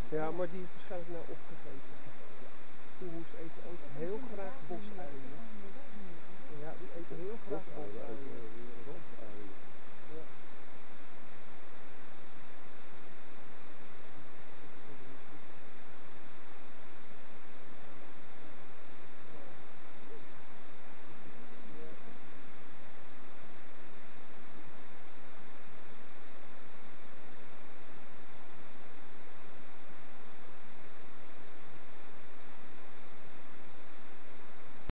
Ja, maar die is waarschijnlijk nou opgegeten. Oehoes eten ook heel graag bosuien. Ja, die eten heel graag bosuien.